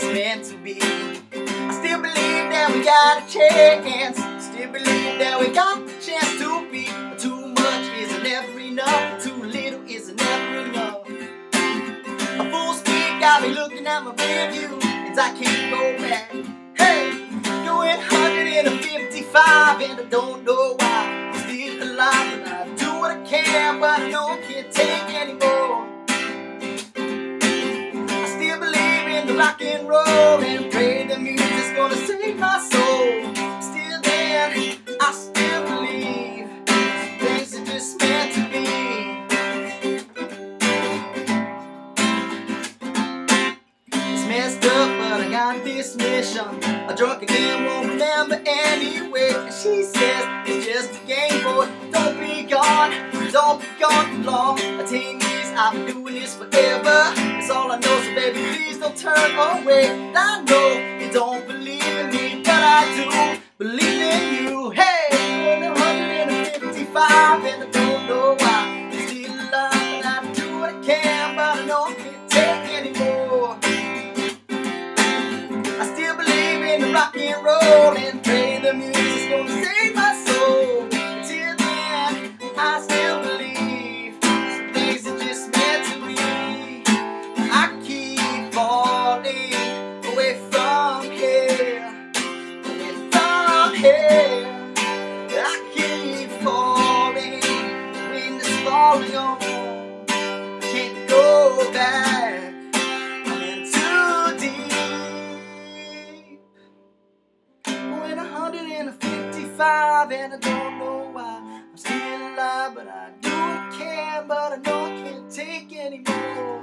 meant to be. I still believe that we got a chance. Still believe that we got a chance to be. Too much is never enough. Too little is never enough. A full speed got me looking at my rearview, and I can't go back. Hey, going 155 and I don't know why. I'm still alive and I do what I can, but I know I can't take anymore. I still believe in the rock and roll and pray the music's gonna save my soul. Still then, I still believe things are just meant to be. It's messed up, but I got this mission. A drunk again won't remember anyway. And she says it's just a game, boy. Don't be gone for long. 10 years I've been doing this forever. That's all I know, so baby please don't turn away. And I know you don't believe in me, but I do believe in you. Hey, I'm 155 and I don't know why. I'm still alive and I do what I can, but I know I can't take anymore. I still believe in the rock and roll and pray the music's gonna save my soul. Until then, I still believe some things are just meant to be. I keep falling away from here, away from here. I keep falling, the wind is falling on. I can't go back, I'm in too deep. Going 155 and I don't know why. I'm still alive, but I do what I can, but I know I can't take anymore.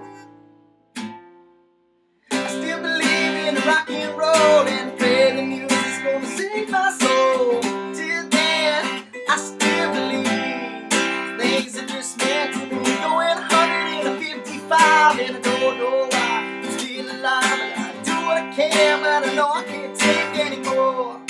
I still believe in the rock and roll and pray the music's gonna save my soul. Till then, I still believe things are just meant to be. Going 155 and I don't know why. I'm still alive, but I do what I can, but I know I can't take anymore.